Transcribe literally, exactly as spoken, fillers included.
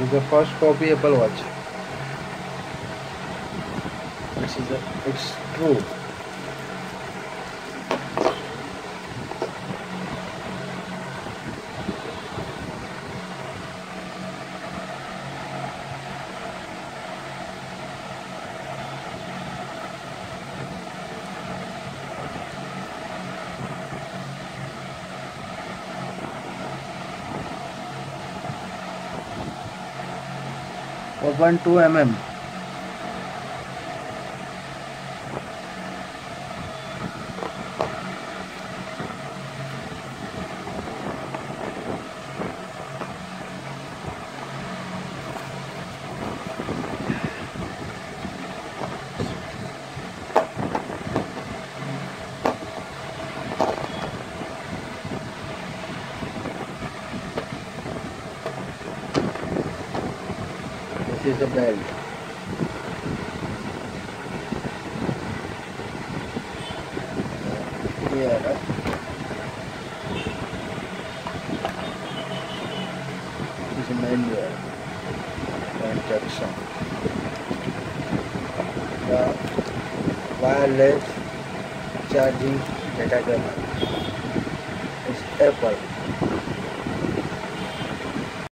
is the first copy Apple Watch. This is a, it's true. Open two millimeters. This is the belt. Here, uh, this is a manual and Jackson. The wireless charging data cable is Apple.